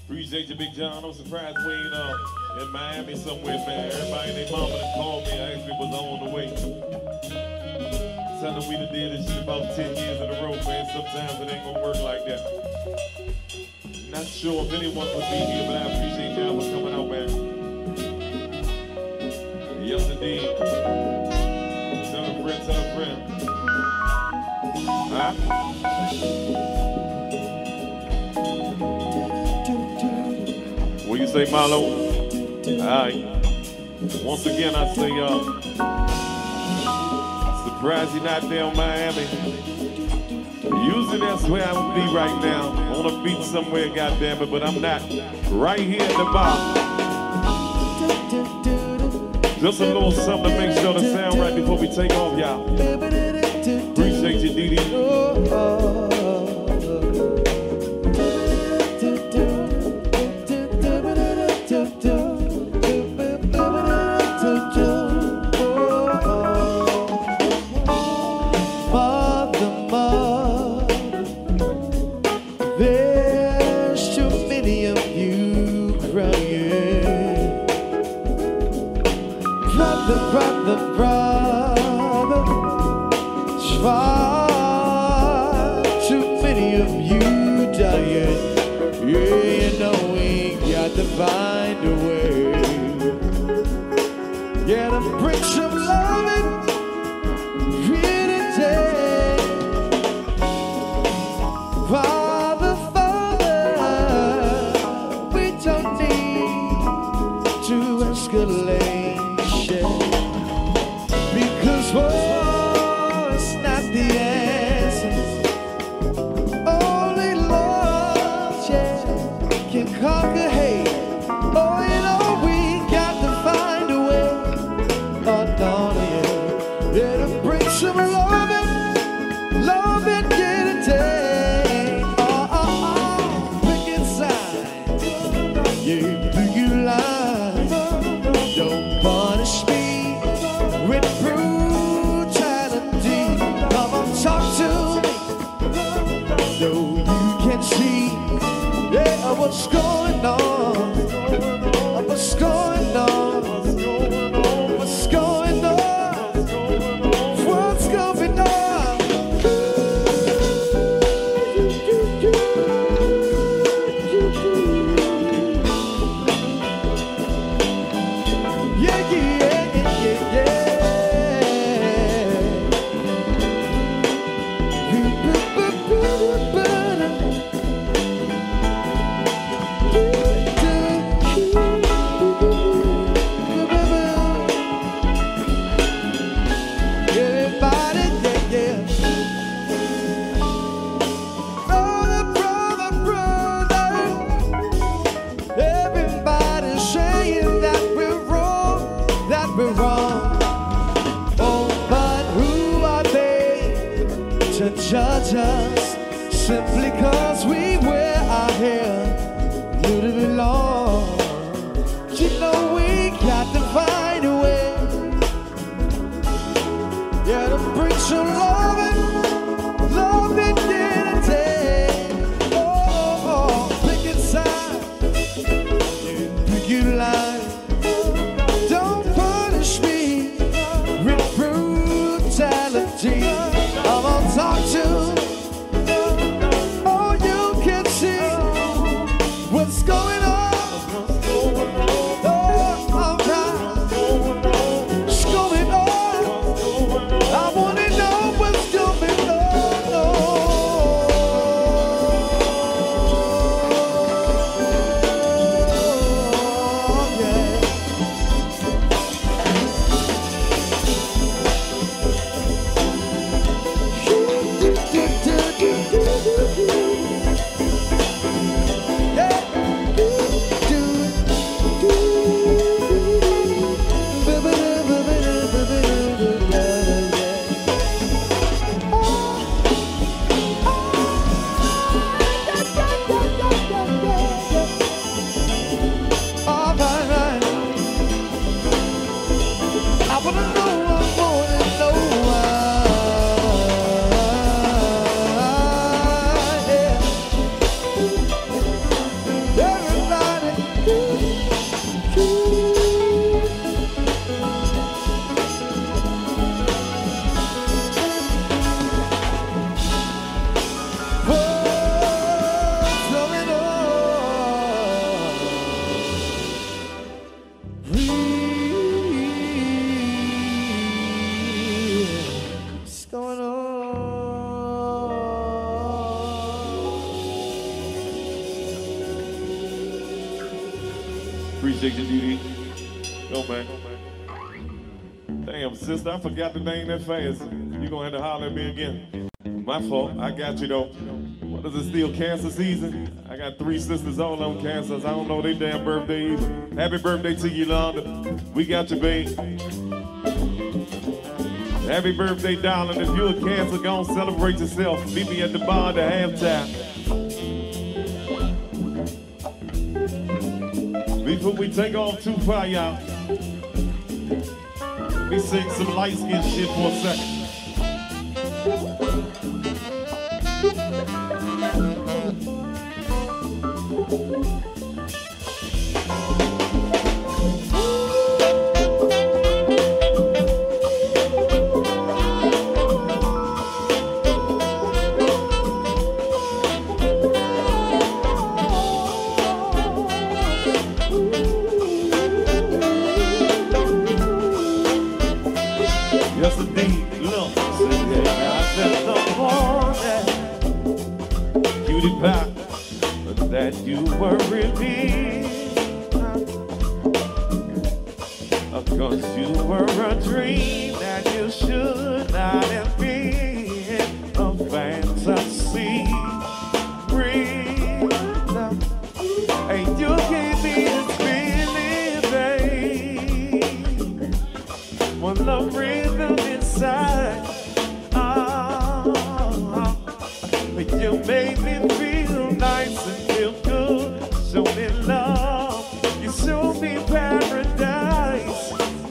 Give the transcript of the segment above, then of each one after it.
Appreciate you, Big John. I'm surprised we ain't in Miami somewhere, man. Everybody and their mama done called me. I actually was on the way. Tell them we done did this shit about 10 years in a row, man. Sometimes it ain't gonna work like that. Not sure if anyone would be here, but I appreciate y'all for coming out, man. Yes, indeed. Tell a friend, tell a friend. Huh? What you say, Marlo? Alright. Once again, I say, surprised you're not there in Miami. Usually that's where I would be right now. On a beach somewhere, goddammit, but I'm not. Right here at the bar. Just a little something to make sure the sound right before we take off, y'all. Appreciate you, Dee Dee. Find a way, yeah, to bring some loving really take. Father, we don't need to escalation, because war is not the answer. Only love, yeah, can conquer hate. Oh, you know we got to find a way. Oh, no, yeah. Yeah, to bring some love and get it take. Oh, look inside. Yeah, do you lie? Don't punish me with brutality. Come on, talk to me. So you can see, yeah, what's going on. What's going on? What's going on? What's going on? Yeah, yeah, yeah, yeah. Judge us simply cause we wear our hair new to belong. You know we got to find a way, yeah, to bring some love and get it take. Oh, look inside, yeah, you lie. Don't punish me with brutality. I'm on talk to. Oh, you can see what's going on. Appreciate you, Dee. Go, man. Damn, sister, I forgot the name that fast. You gonna have to holler at me again. My fault. I got you, though. What is it, still cancer season? I got 3 sisters, all of them cancers. I don't know their damn birthday either. Happy birthday to you, Yolanda. We got you, babe. Happy birthday, darling. If you're a cancer, go and celebrate yourself. Meet me at the bar at halftime. Before we take off too far, y'all, let me sing some light skin shit for a second. Yes, indeed. Look, I the morning, cutie pie, that you were revealed. Cause you were a dream that you should not have been. A fantasy, real. And you gave me this feeling, babe. One love rhythm inside. You made me feel nice and feel good. Show me love, you show me paradise.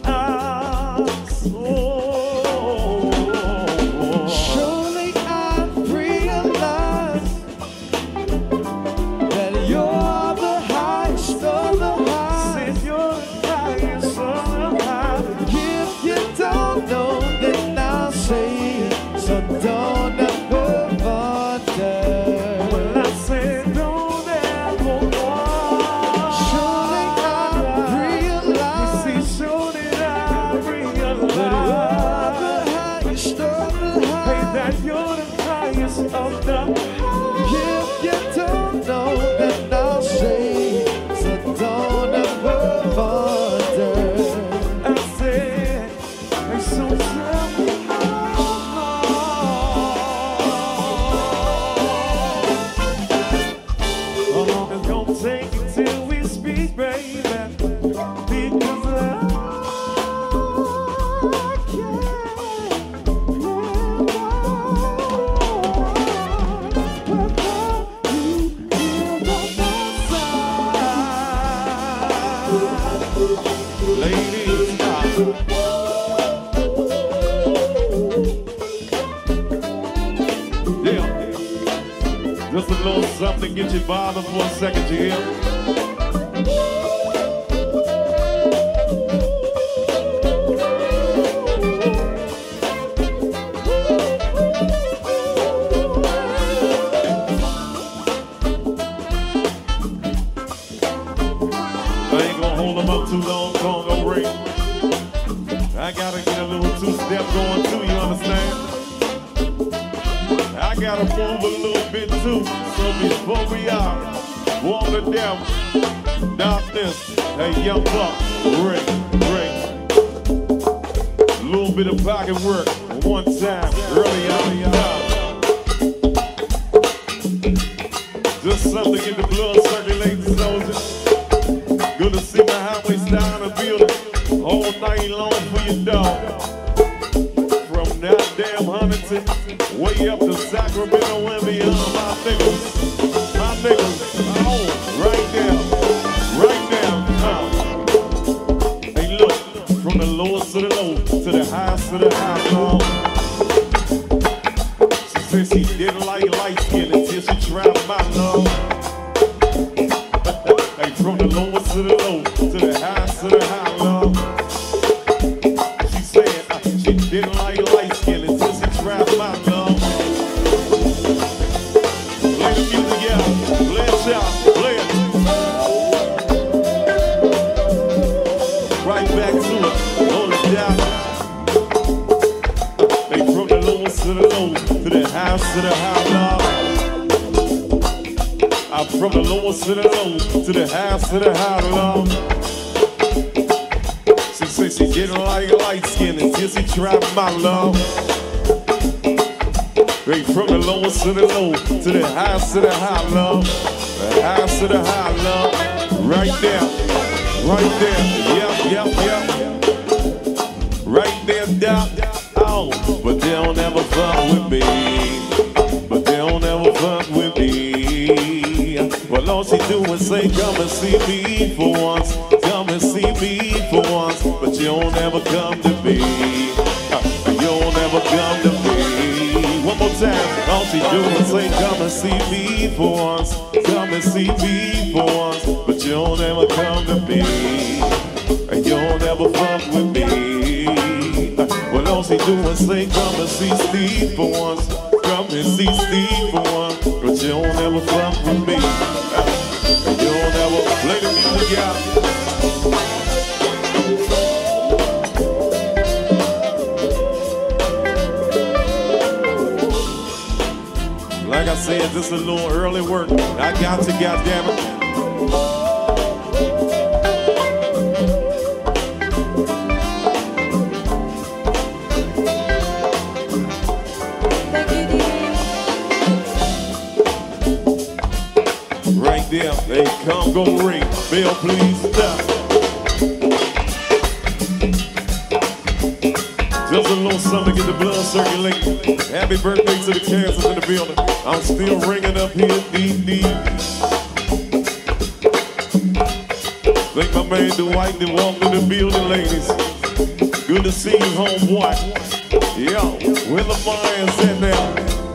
Surely I realize that you're the highest of the high. Since you're the highest of the high. If you don't know, then I'll say it. So don't ever wonder. Well, I said don't ever wonder. Surely I realize. You see, surely I realize that you're the highest of the high. hey, that you're the highest of the high. If you don't know, then I'll say it. So don't ever wonder. I said, hey, so tell me how long it's gonna take until we speak, baby? Because I ladies, yeah. Just a little something to get you bothered for a second, you hear? I ain't gonna hold them up too long, Congo ring. I gotta get a little two-step going too, you understand? I gotta move a little bit too, so before we are, warm the devil, darkness, hey young buck, ring. A little bit of pocket work, one time, early out. Just something to get the blood circulating, soldier. Good to see my highway style in the building all night long for your dog. From that damn Huntington way up to Sacramento and beyond, my niggas, oh, right down. Hey, look, from the lowest to the low to the highest to the high, long. She said she didn't like light skin until she tried my love. Hey, from the lowest to the low to the highest to the high, love. She said she didn't like light skin until she tried my love. Play the music out, play it out, play it. Right back to it, hold it down. Hey, from the lowest to the low to the highest to the high, love. From the lowest to the low to the highest to the high, love. sissy, getting like light skin and dizzy, trap my love. Right from the lowest to the low, to the highest to the high, love. The highest to the high, love. Right there, yep. Right there, down, oh. But they don't ever fuck with me. But they don't ever fuck with me. Well, all she do is say, come and see me for once. Come and see me for once. But you don't ever come to me. You don't ever come to me. One more time, all she do is say, come and see me for once. Come and see me for once. But you don't ever come to me. And you don't ever fuck with me. Well, all she do is say, come and see Steve for once. Come and see Steve for once. But you don't ever fuck with me. And you don't ever play the music out. Like I said, this is a little early work. I got to, goddammit. Right there, hey, come go ring. Bill, please stop. Just a little something to get the blood circulating. Happy birthday to the cancers in the building. I'm still ringing up here, deep. Thank my man Dwight that walked in the building, ladies. Good to see you, homeboy. Yo, where the Mayans at now?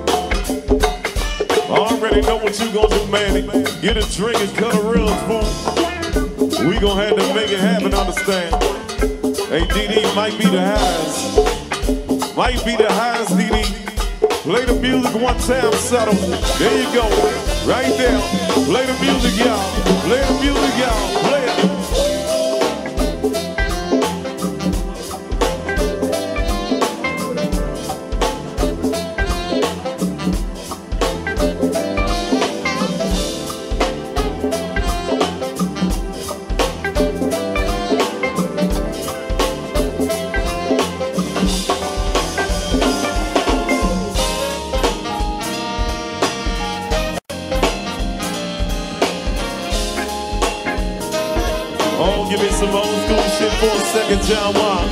I already know what you gonna do, Manny. Get a drink and cut a real fool. We gonna have to make it happen, understand? Hey, DD might be the highest. Might be the highest, DD. Play the music one time, settle. There you go. Right there. Play the music, y'all. Play the music, y'all. Play it. Give me some old school shit for a second, John Wall.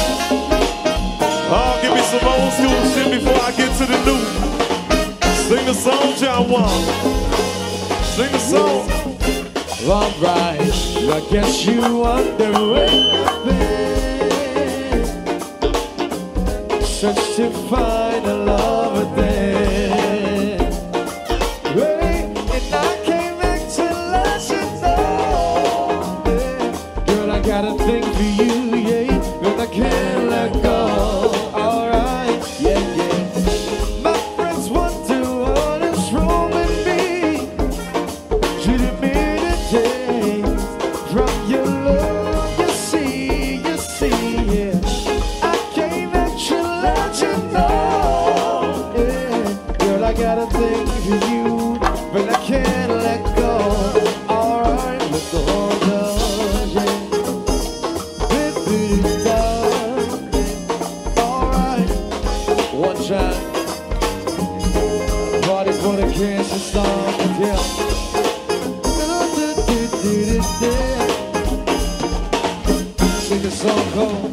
Oh, give me some old school shit before I get to the new. Sing the song, John Wall. Sing the song. Alright, I guess you wonder where I've been. Search to find a lover there. Right, and I came back to let you know. I got a thing for you, yeah, and I can't let go. Alright, yeah. My friends wonder what is wrong with me. Treated me today from your love, you see, yeah. I came back to let you know, yeah. Girl, I got a thing for you, but I can't let go. Alright, let's go down, yeah. One time, party for the cancer song, yeah. Sing a song called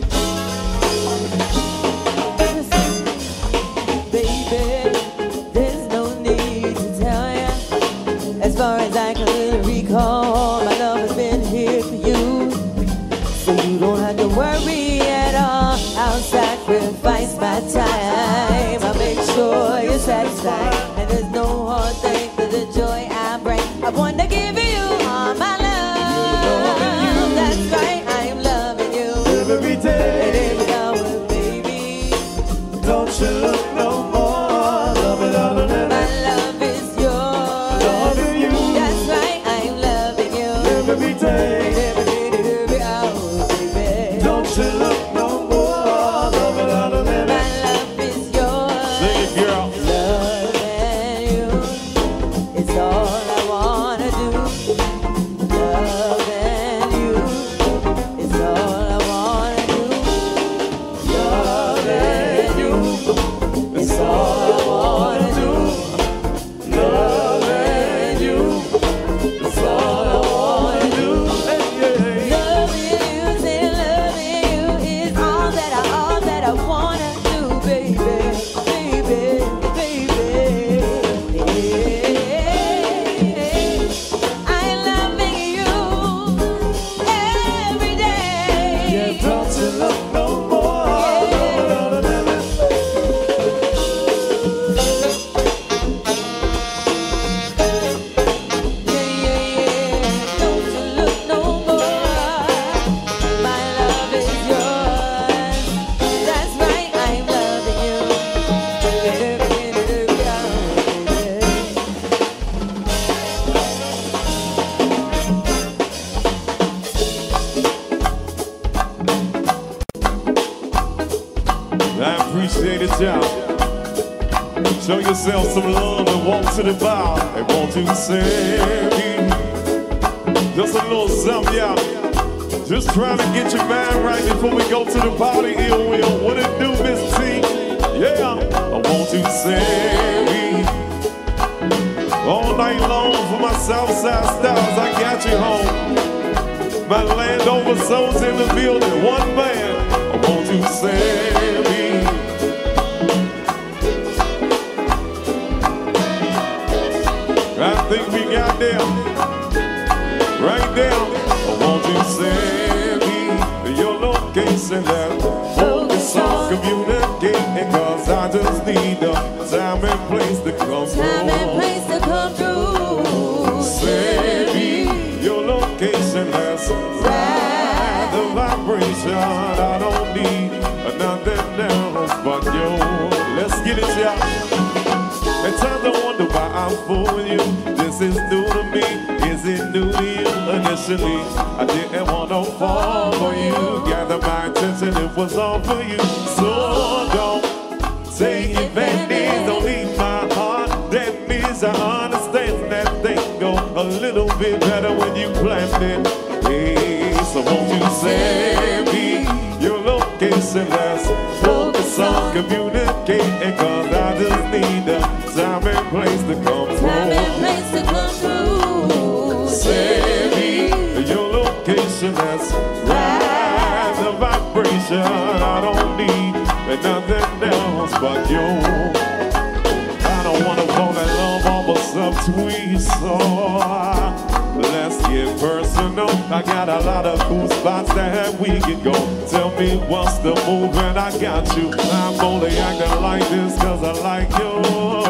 Baby, there's no need to tell ya. As far as I can really recall, my love has been here for you. So you don't have to worry at all. I'll sacrifice my time. I'll make sure you're satisfied. And there's no hard thing for the joy I bring. I want to give you all my love. That's right, I am loving you every day. and every hour, baby. Don't you look no more, love it all and My love is yours. loving you That's right, I am loving you every day. every hour, baby. Don't you look no more, love it all and My love is yours. Sing it, girl. Loving you is all I wanna do. get it, y'all. Show yourself some love and walk to the bar. They want to save you. Just a little something, y'all. Just trying to get your mind right before we go to the party. Ill Will, what it do, Miss T? Yeah, I want to save you. All night long for my Southside stars, I got you home. My Landover souls in the building, one man. I want to save me. I think we got them right there. I want to save me. Your location that focus on communicating, cause I just need a time and place to come through. Time and place to come through. Save me. Your location that's right. The vibration, I don't need nothing else but you. Let's get it, y'all. At times I wonder why I'm fooling you. This is new to me. Is it new to you? Initially, I didn't want to fall for you. Gather my attention, it was all for you. So don't take advantage, don't leave my heart. That means I understand that thing go a little bit better when you planned it. Hey, so won't you save me? Your location, let's focus on communicating, cause I just need a time and place to come through. Time and place to come through. Save me. Your location, let's ride the vibration. I don't need nothing else but you. I don't wanna fall in love over some tweets, so let's get personal. I got a lot of cool spots that we can go. Tell me what's the move and I got you. I'm only acting like this cause I like you.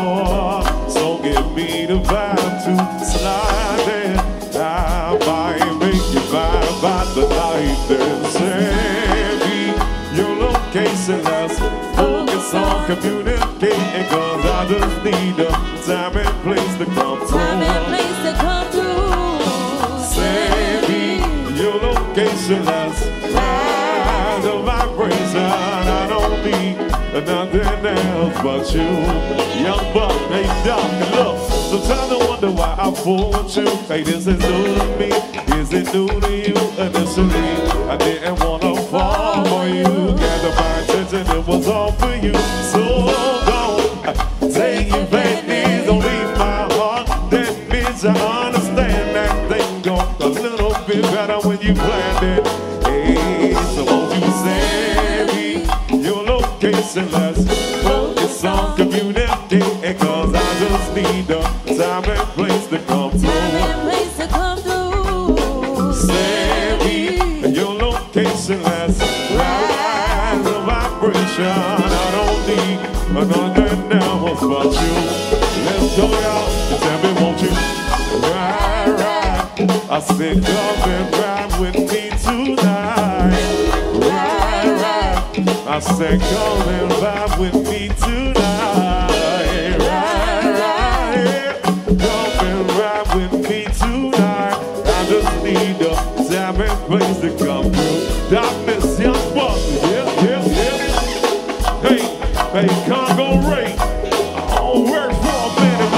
So give me the vibe to slide in. I might make you vibe by the night. Then save me. Your location, let's focus on communicating, cause I just need a time and place to come through. Time and place to come through. Save me. Your location, let's ride the vibration. I don't need nothing else but you. Young buck, hey Doc, look. Sometimes I wonder why I fool with you. Hey, this is new to me. Is it new to you? Initially, I didn't want to fall for you. Gather my attention, it was all for you. So don't take advantage, don't leave my heart. That means I understand that thing go a little bit better when you planned it. Hey, so won't you save me? Your location, let's focus on communicating, cause I just need a time and place to come through. Time and place to come through. Save me. Your location, let's ride the vibration. I don't need nothing else but you. Let's go out. Tell me, won't you ride, ride? I said, come and ride with me tonight. Ride, ride. I said, come and ride with me tonight. Ride, ride. Come and ride with me tonight. I just need a time and place to come through. Darkness, young buck. Yeah, yeah, yeah. Hey, hey, Congo Ray. I'll work for a minute.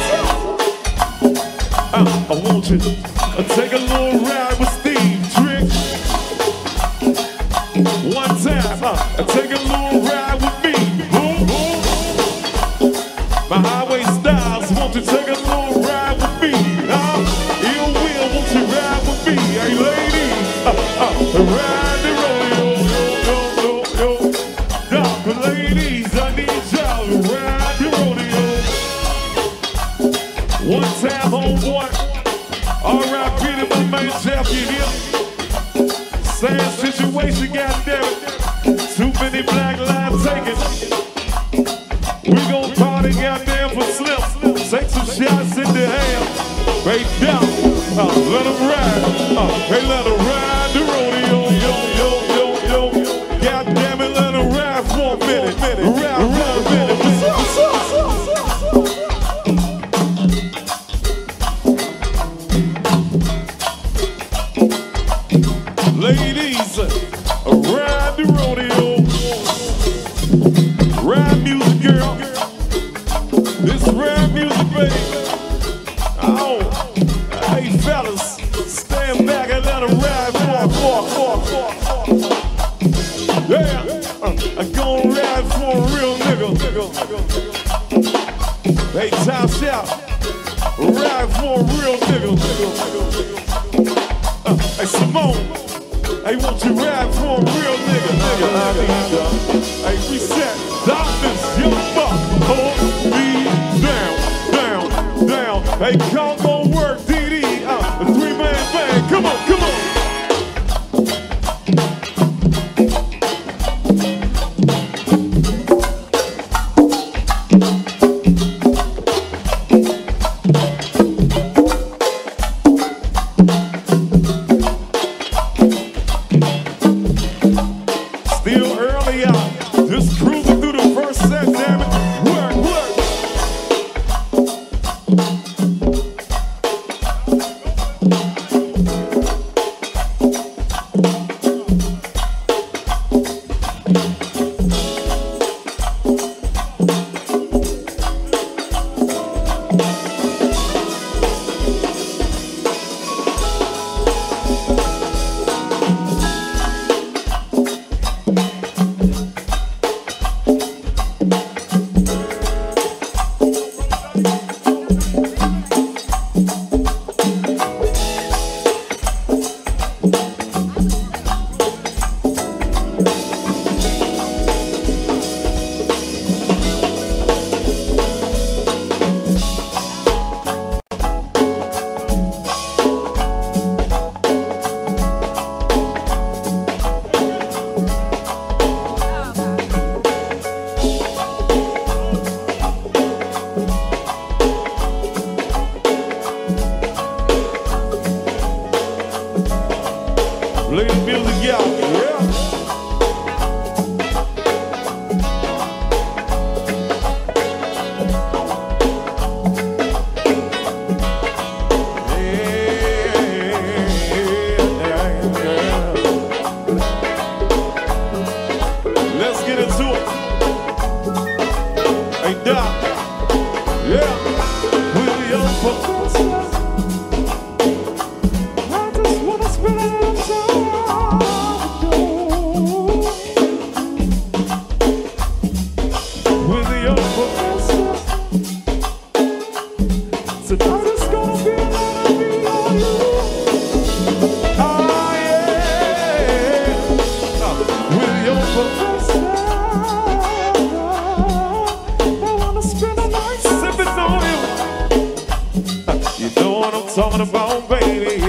I want you to take a little ride with Steve Trick. One time, take a little ride with me. Boom, boom. My highway styles, won't you take a little ride with me? Ill Will, won't you ride with me? Hey, ladies, ride the rodeo, yo, yo, yo, yo. Ladies, I need y'all to ride the rodeo. One time, homeboy. R.I.P. to my man Jeff, you hear? Sad situation, goddammit. Too many black lives taken. We gon' party, goddamn, for Slim. Take some shots in the air. Right down. Let them ride. Hey, let them ride the rodeo. Yo, yo, yo, yo. Goddammit, let them ride for a minute. Ride for a minute. Ladies, ride the rodeo. Ride la-di-da. Hey, reset, darkness, young buck, hold me down, down, down. Hey, Congo work, DD, a three-man band. Come on, come on. Talking about, baby,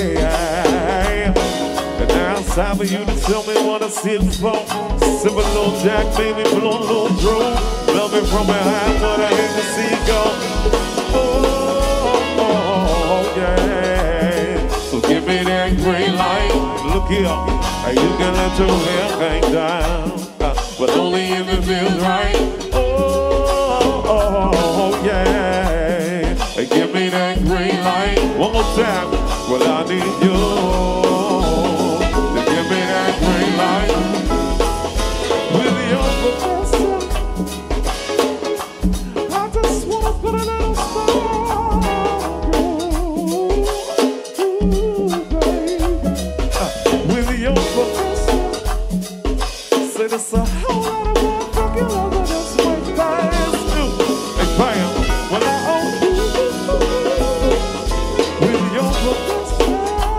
yeah. And now it's time for you to tell me what I see it for. Sip a little Jack, baby, blow a little through. Love it from behind, but I hate to see it go. Oh, yeah. So give me that green light. Look here, you can let your hair hang down, but only if it feels right. Oh, yeah. Give me that green light. One more time. Well, I need you to give me that green light. With your professor, I just wanna put a little sparkle, baby. With your professor, say there's a whole lot of motherfucking love that is way past you. Hey, bam. Well, I own you. With your professor,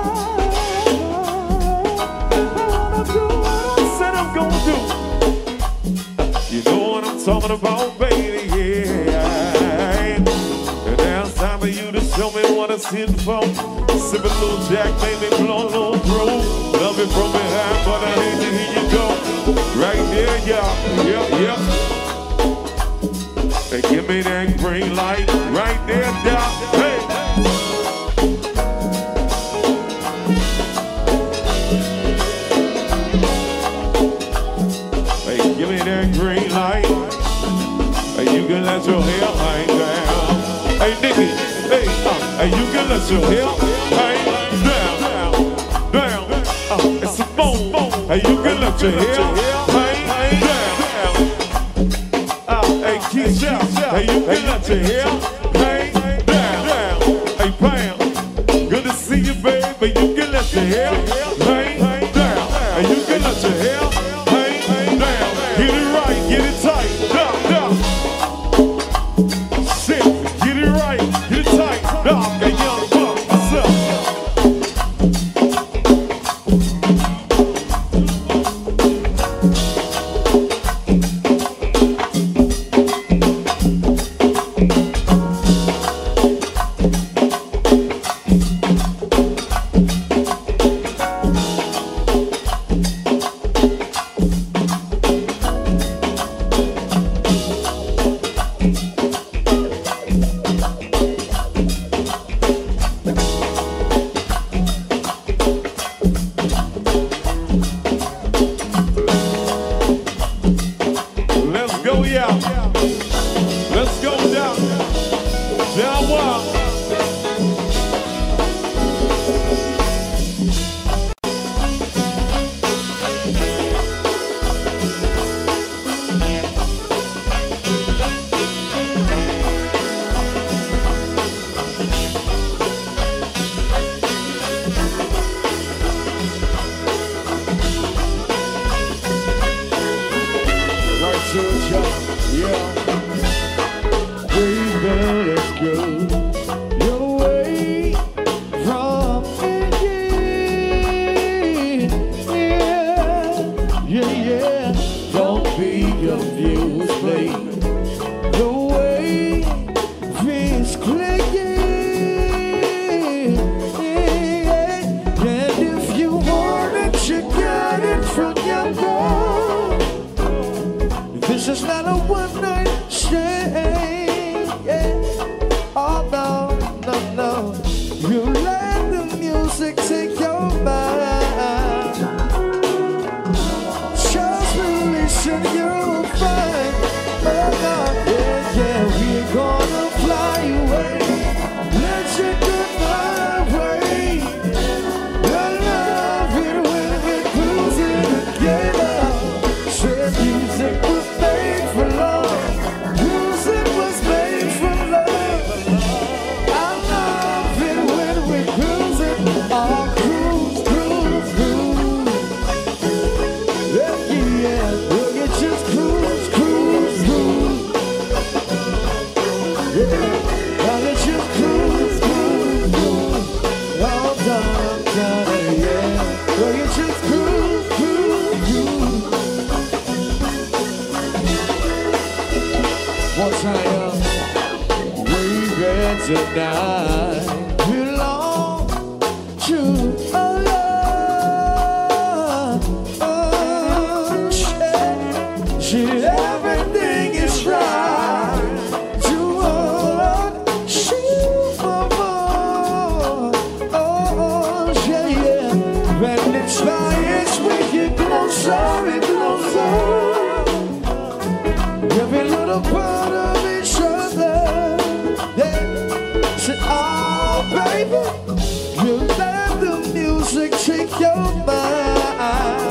I wanna do what I said I'm gonna do. You know what I'm talking about, baby, yeah. And now it's time for you to show me what it's in for. Sip a little Jack, baby, blow a little through. Love it from behind, but I hate to hear you go. Right there, yeah, yeah. Hey, give me that green light. Right there, Doc. Hey. Give me that green light. Hey, you can let your hair hang down. Hey, Nicky, hey, you can let your hair hang down. It's Simone. Hey, you can let your hair hang down. Hey, Keisha, hey, you can let your hair hang down. Hey, Pam, good to see you, baby. You can let your hair hang down. Hey, you can let your hair hang down. Get it right, get it tight, down. Shit, get it right, get it tight, down. Hey, young buck, what's up? You let the music take your mind. Just releasing you'll find. Oh God, yeah, yeah, we're gonna fly away. Let you go my way. I love it when we're cruising together. Said music was made for love. Music was made for love. I love it when we're cruising. Oh, cruise, cruise, cruise. Yeah, yeah, will you just cruise, cruise, cruise. Yeah, will you just cruise, cruise, cruise. Oh, darling, yeah. Will you just cruise, cruise, cruise. One time, baby, tonight belong to a love. Oh, shit, everything is right. To all she oh, yeah, yeah. When it's right, we get closer and closer. Every little part of each other. Yeah. Said, oh, baby, you let the music take your mind.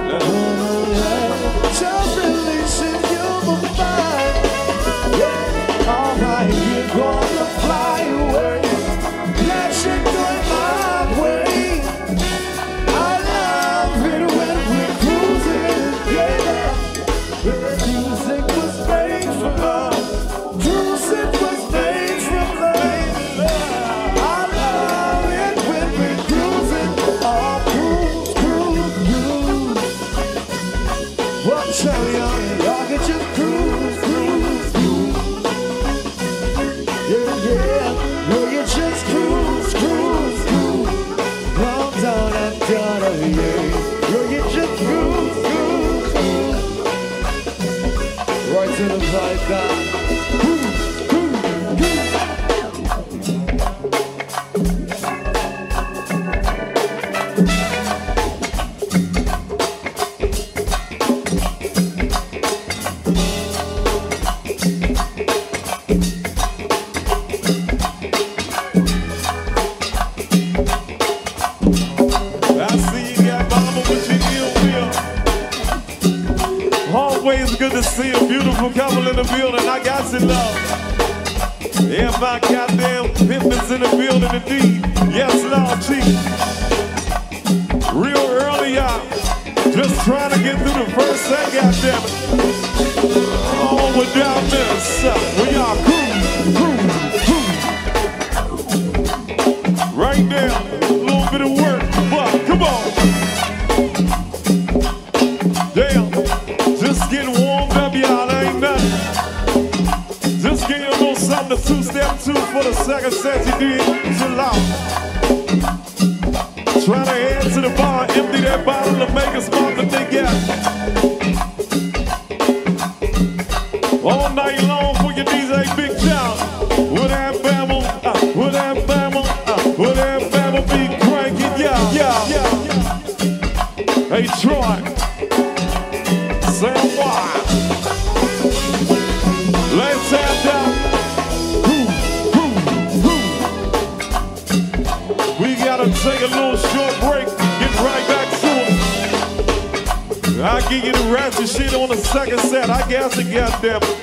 Just releasing your mind. Yeah. All right, you're gonna fly away. Let you go my way. I love it when we're cruising together. The music was made for love. Music was made for love. I love it when we're cruising. Oh, cruise, cruise, cruise. What tell y'all can just cruise, cruise, cruise. Yeah, yeah. Will you just cruise, cruise, cruise. Down, down, and down, yeah. Will you just cruise, cruise, cruise. Right to the right down. I see you got mama with your ill will. Always good to see a beautiful couple in the building. I got you, love. Yeah, my goddamn pimpins in the building indeed. Yes, Lord Chief. Real early out. Just trying to get through the first set, goddammit. Oh, without this, we are cruise. Right there, a little bit of work, but come on. Damn, just getting warmed up, y'all, ain't nothing. Just give you a little something to two-step to for the second set you did. Chill out. Trying to head to the bar, empty that bottle and make us more than they got. All night long for your DJ Big John. With that bamble, with that bamble, with that bamble be cranking, yeah. Hey Troy, Sam Wide, let's have that. We gotta take a little short break, get right back to it. I'll give you the ratchet shit on the second set. I guess it, goddamn it.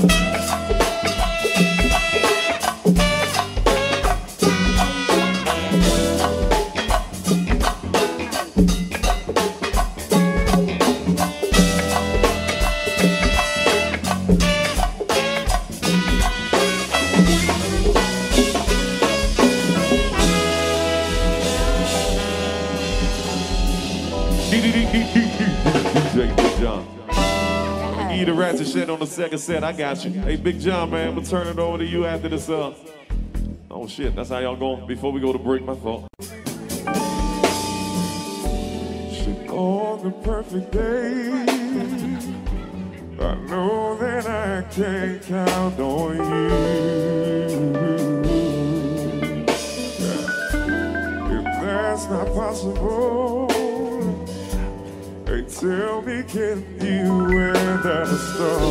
DJ Big John. Give you the ratchet shit on the second set. I got you. Hey, Big John, man, I'm gonna turn it over to you after this. Oh shit, that's how y'all going. Before we go to break, my fault. On the perfect day, I know that I can't count on you. that's not possible. Hey, tell me, can you weather the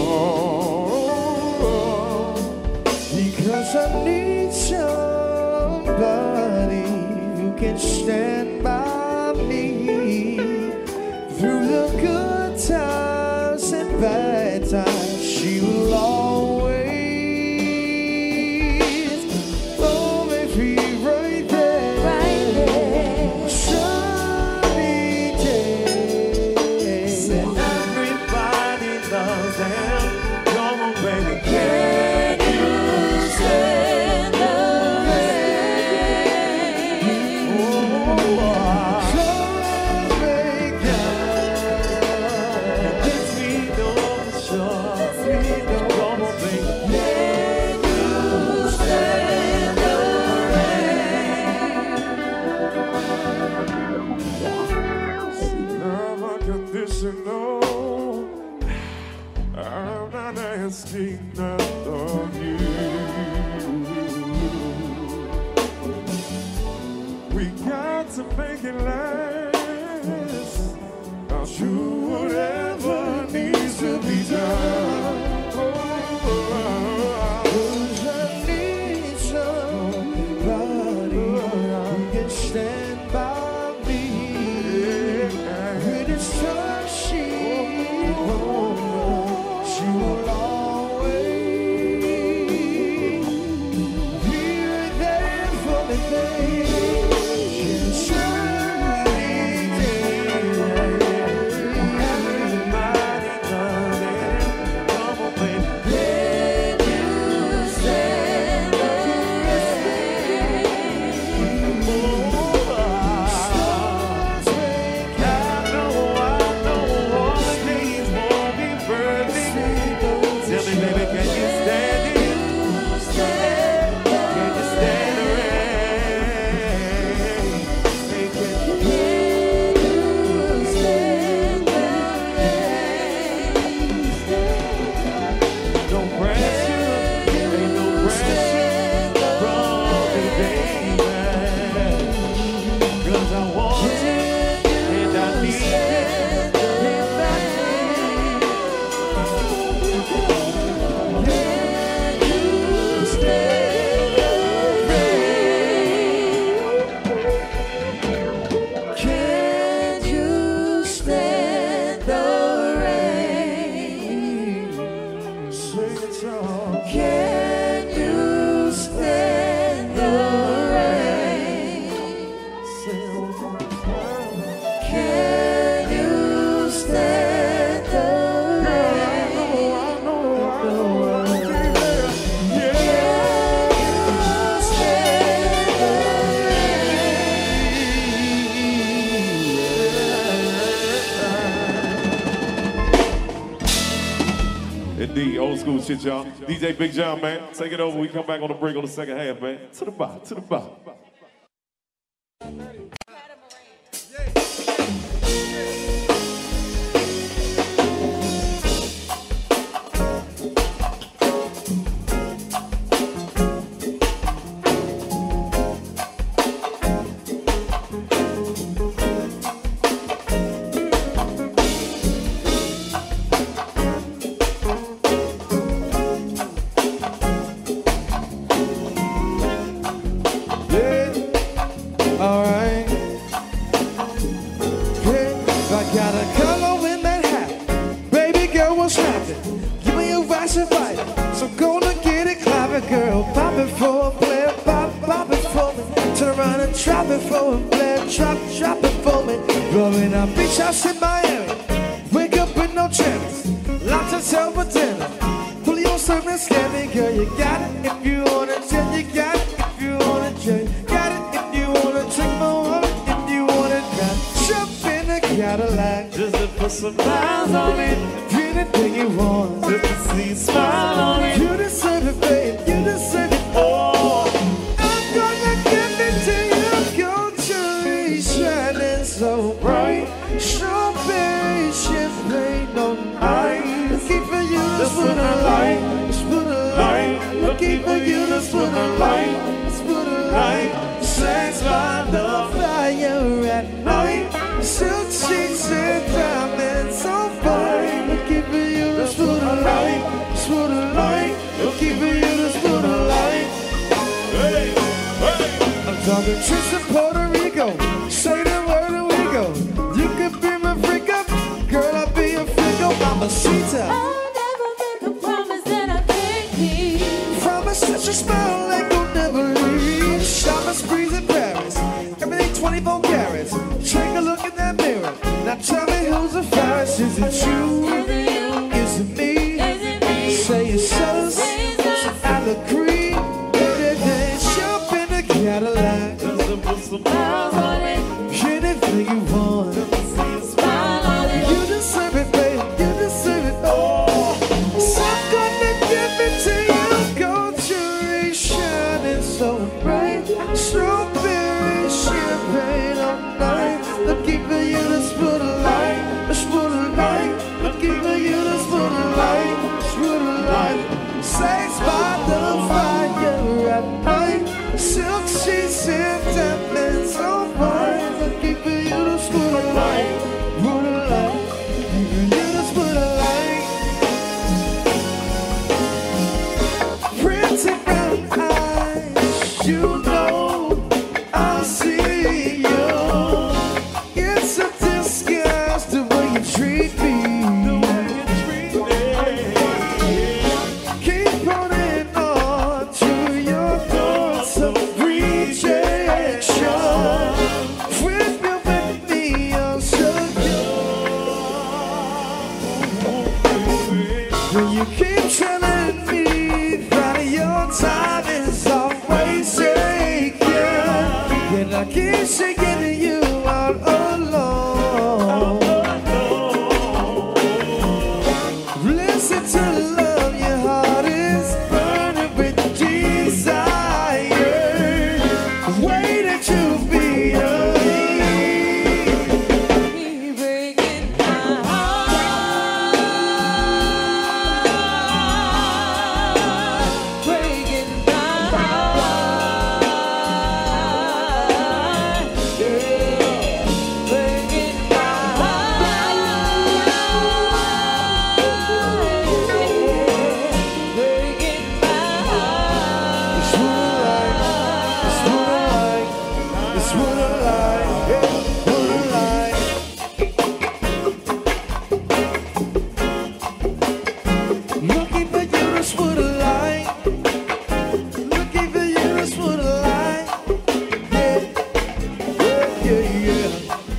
storm? Because I need somebody who can stand by me through the good times and bad times. She will always hold me free right there. Sunny days. And everybody loves them. Come on, baby, Can you stand the I'm not asking none of you. We got to make it last. I'll do whatever needs to be done. Cause I need somebody who can stand by me with his touch. She will always be right there for me, baby. Indeed, old school shit, y'all. DJ Big John, man. Take it over. We come back on the break on the second half, man. To the bottom, to the bottom. Fire looking for you to split a light. Hey, hey. I'm talking trips in Puerto Rico. Say the word and we go. You could be my freak up, girl. I'll be your freak up, mamacita. I'll never make a promise that I can't keep. Promise that you smile like you'll never leave. Shopping sprees in Paris, everything 24 carats. Take a look in that mirror. Now tell me who's the fairest. Is it you? Is it you? Is it me? Is it me? Say it's us. Say it's us. I agree. Everything jump in the Cadillac. Smiles on it. Anything you want. Smile on it. You deserve it, babe. You deserve it. Oh, so gonna give it to you. Gold jewelry shining so bright. Strawberry champagne all night. Looking for you to split a light. Split a light. Looking for you to split a light. Split a light. Sex by the fire at night. Silk sheets and diamonds on fire. Looking for you to split a light. Split a light. Looking for you to split a light. Pretty brown eyes, you know I see you. It's a disguise the way you treat me. Keep holding on to your thoughts of rejection. When you're with me, I'm so when you keep telling me that your time is always taken, and I keep shaking you out alone. Listen to the love, your heart is burning with desire. Waiting to be Breaking my heart. Breaking my heart. Yeah. Breaking my heart. Breaking my heart. It's what I like, it's what I like, it's what I like, looking for you, that's what I like. Looking for you, that's what I like. Yeah, yeah, yeah.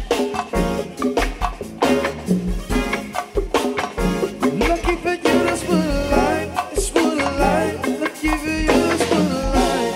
Looking for you, that's what I like. It's what I like. Looking for you, that's what I like.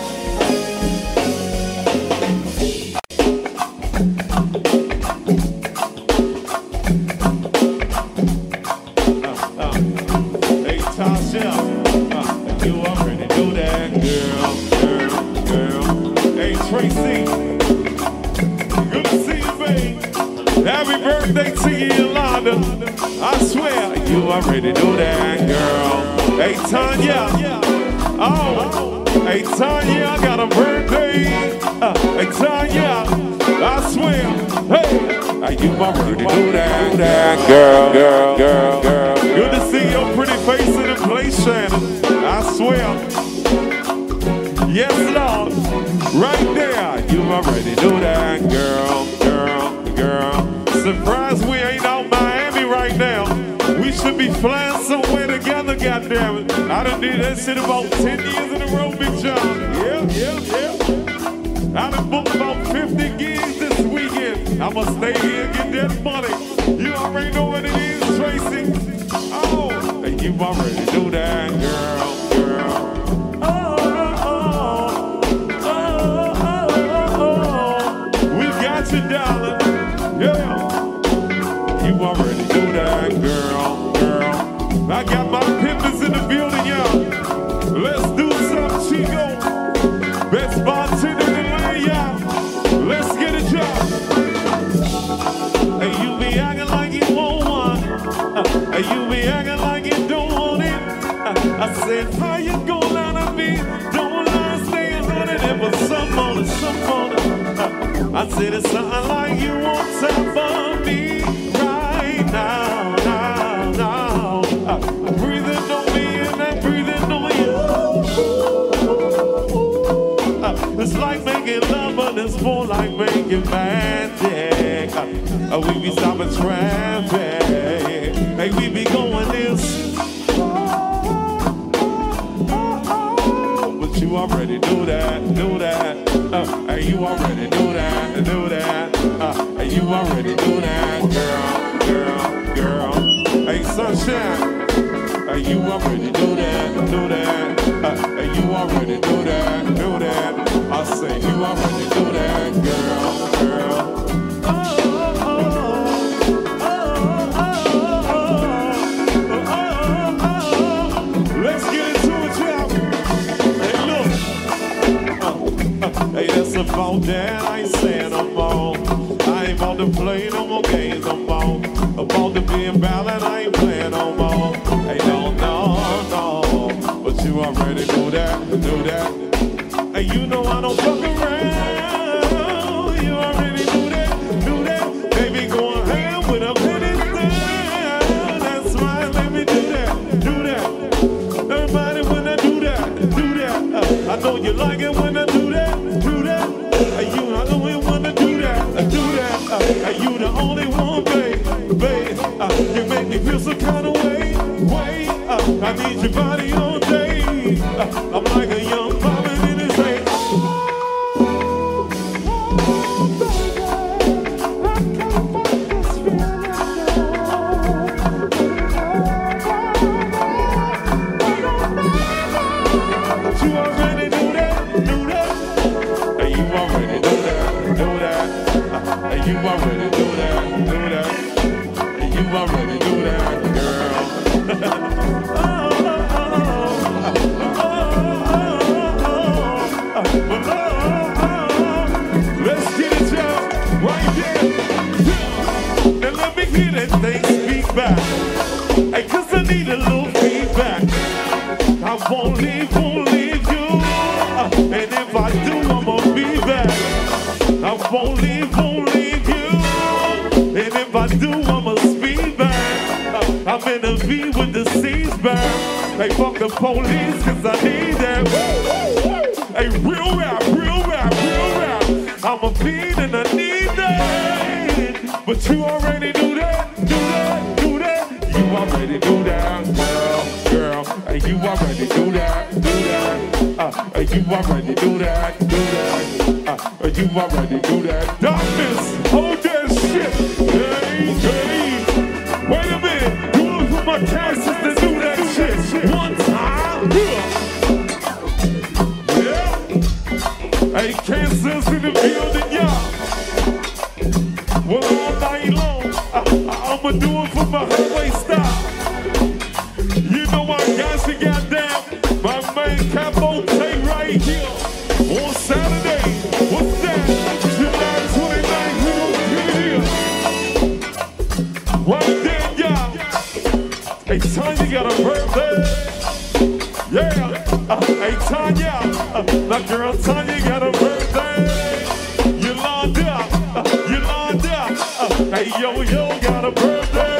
Hey, Tasha, you already know that, girl. Hey, Tracy, good to see you, babe. Happy birthday to you, Yolanda. I swear, you already know that, girl. Hey, Tanya, oh, hey, Tanya, I got a birthday. Hey, Tanya, I swear, hey, you already know that, girl. Good to see your pretty face in the place, Shannon. I swear. Yes, Lord. Right there. You already know that, girl. Surprised we ain't out Miami right now. We should be flying somewhere together, goddammit. I done did that shit about 10 years in a row, Big John. Yeah. I done booked about 50 gigs this weekend. I'ma stay here and get that money. You already know what it is, Tracy. Oh, and you already know that, girl. We got you, darling. Yeah. You already know that, girl. I got my pimpers in the building, y'all. Let's do some Chico. Best bartender in the land, y'all. Let's get a job. Hey, you be acting like you want one. Hey, you be acting like you don't want it. I said, how you gonna lie to me? Don't lie, stay on it. There was some on it. I said, it's something like you want time for me right now. I'm breathing on me and I'm breathing on you. like making magic. We be stopping traffic. Hey, we be going this. But you already do that, do that. Hey, you already do that, do that. Hey, you already do that, girl. Hey, sunshine. Hey, you already do that, do that. Hey, you already do that, do that. I say you already do that, girl. Let's get into it, y'all. Hey, look. Hey, that's about that. I ain't saying no more. I ain't about to play no more games no more. About to be in ballad, I ain't playing no more. Hey, no. But you already do that. Hey, you know I don't fuck around. You already do that. Baby, go ahead with a penny down. That's right, let me do that. Everybody, when I do that. I know you like it when I do that. Hey, you know you wanna do that. Hey, you the only one, babe. You make me feel some kind of way. I need your body all day. I'm like a young mama in his age. But you already do that. Hey, you already do that. Hey, you already do that. Hey, you already do that, girl. Let's get it, y'all, right there. And let me hear that thing speak back. Hey, 'cause I need a little feedback. I won't leave you. And if I do, I'ma be back. I won't leave you. And if I do, I'ma speed back. I'm in a V with the C's back. Hey, fuck the police, 'cause I need that. Hey, real rap. I'm a beat and I need that. But you already do that. You already do that, girl. Hey, you already do that. Hey, you already do that. You already do that. Darkness, hold that shit. Hey. Wait a minute. Do it for my castles to do that shit. One time. Yeah. Hey, Kansas in the building, y'all. Well, all night long, I'ma do it for my highway style. You know I got you goddamn. My man Capo Tay right here on Saturday. What's that? July 29th, we gon' be here. Right there, y'all. Hey, Tanya got a birthday. Yeah. Hey, Tanya. My girl Tanya got a birthday. Yolanda. Hey, yo, got a birthday.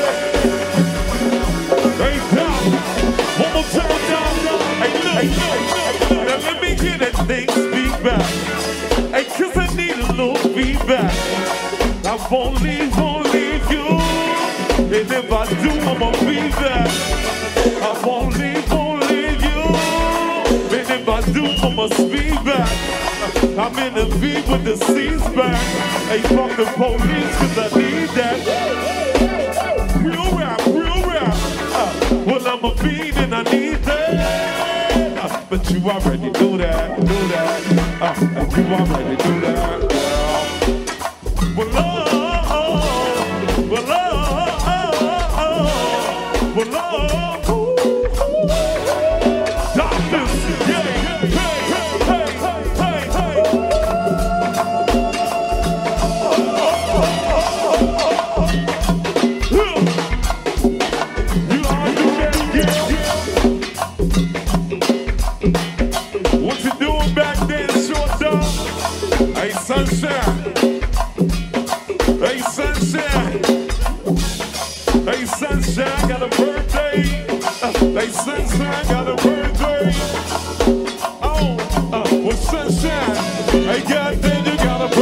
Hey, Doc. One more time, Doc. Hey, look. Now let me hear that thing speak back. Hey, 'cause I need a little feedback. I won't leave you. And if I do, I'ma be back. I won't leave you. And if I do, I'ma speed back. I'm in the V with the C's back. Hey, fuck the police, 'cause I need that. Real rap. Well, I'm a beat and I need that. But you already do that. You already do that, girl. Doctors, yeah. Sunshine got a birthday. Hey, Sunshine got a birthday. Oh, well, Sunshine, hey, goddamn, you got a birthday.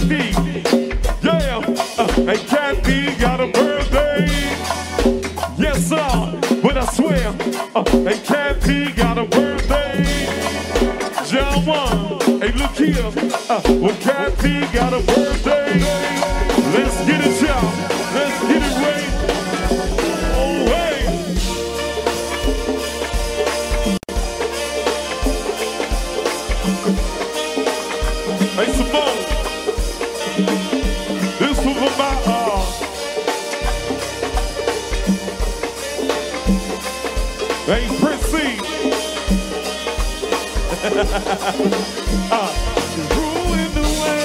Kathy. Yeah, hey, Kathy got a birthday. Yes, sir, but I swear, hey, Kathy got a birthday. John One, hey, look here, well, Kathy got a birthday. Let's get it, y'all. Let's get it right. Oh, hey. Hey, Simone. This was for my hey, Prissy. Ruin the way.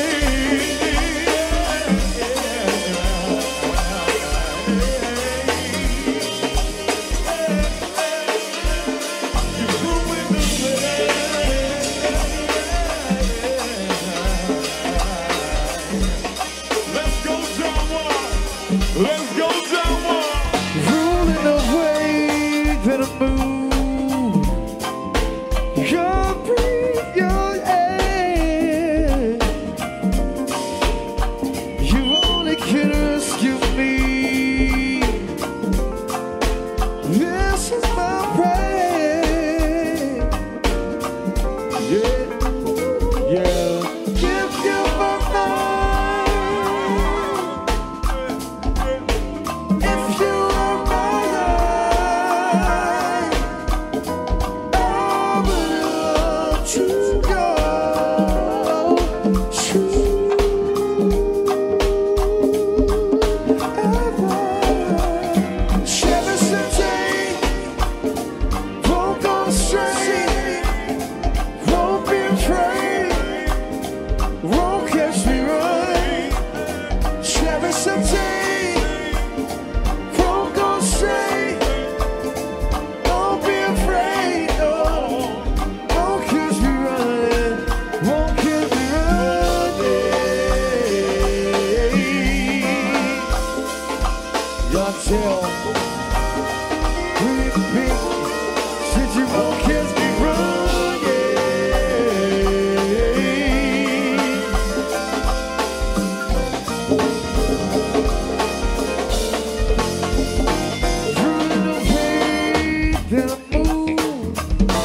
You ruin the way. Let's go, John Wall. Let's go, John Wall. Rolling away to the moon. Come breathe your air. You only can rescue me. This is my prayer. Yeah, yeah. Give you my mind. If you are mine, I will to go. Chevy City, won't go straight, won't be afraid, won't catch me right. Chevy City, won't go straight, won't be afraid, no, won't catch me running, won't catch me running. Y'all tell pretty big, said you won't catch me running. Running away, then I move.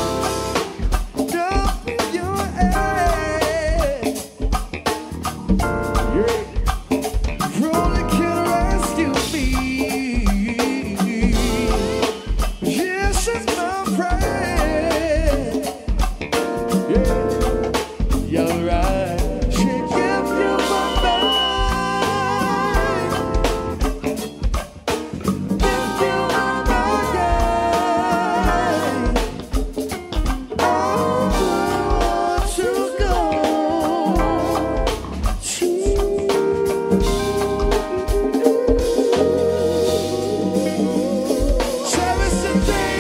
Jump in your air. Yeah. Rolling can rescue me. Yes, it's my prayer. Yeah, you're right. Should give you my mind. If you are my guide, I want to go Chevy City,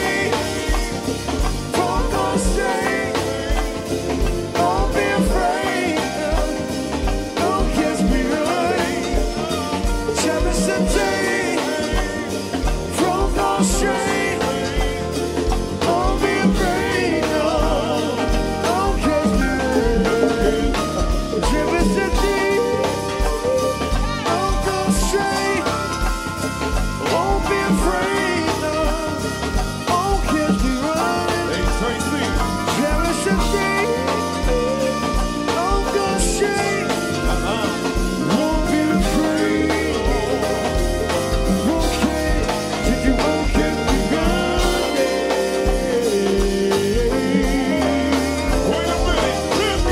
won't go straight, won't be afraid, don't kiss me right. Chevy City, won't go straight, won't be afraid, don't kiss me right. Chevy City, won't go straight, won't be afraid, don't kiss me right. Hey, Tracy. Chevy City, won't go straight, won't be afraid, won't care, did you won't kiss me running. Wait a minute.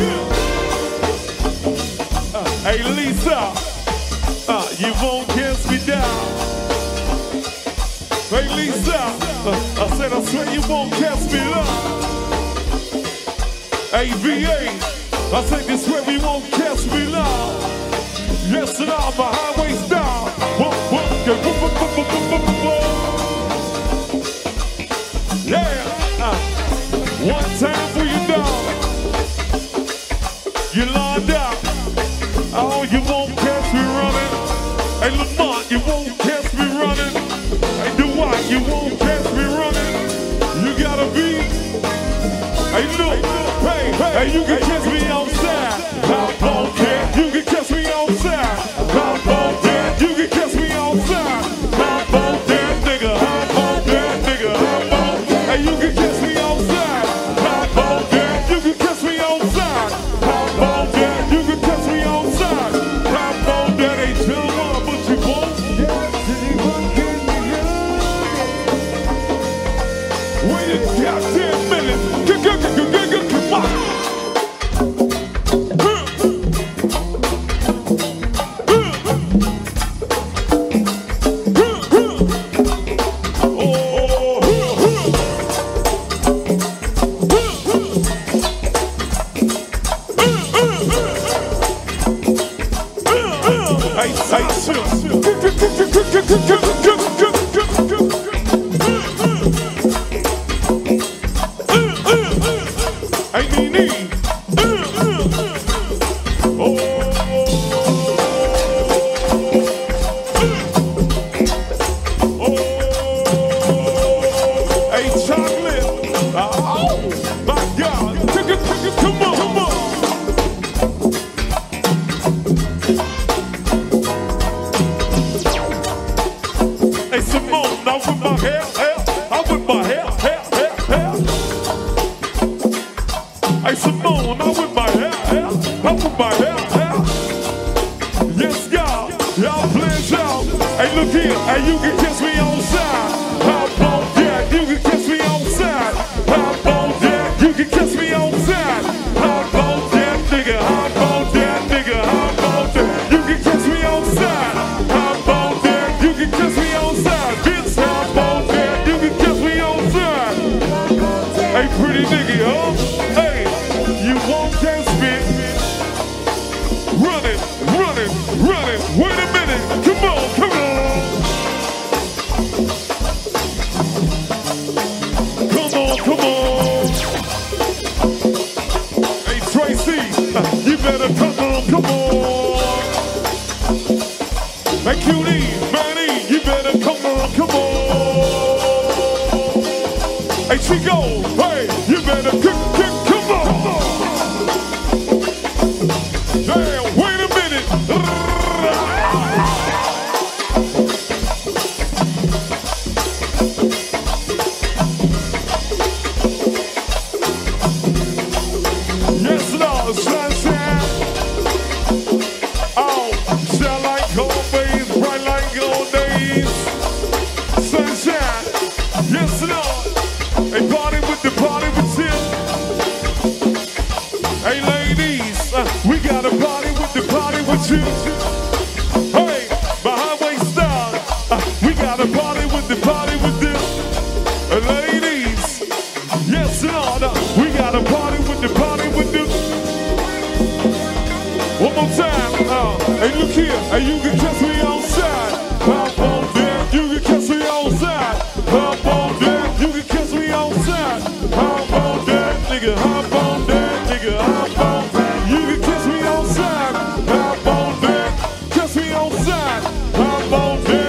Hey, Lisa. You won't kiss me down. Hey, Lisa. I said, I swear you won't kiss me down. Hey, VA. I said, this swear we won't kiss me down. Yes, and all my highways down. Yeah. One time for you down. You lined up. Oh, you won't catch me running. Hey, Lamont, you won't catch me running. Hey, Dwight, you won't catch me running. You gotta be. Hey, look, hey, you can catch me outside. I don't care. You can catch Hop on down.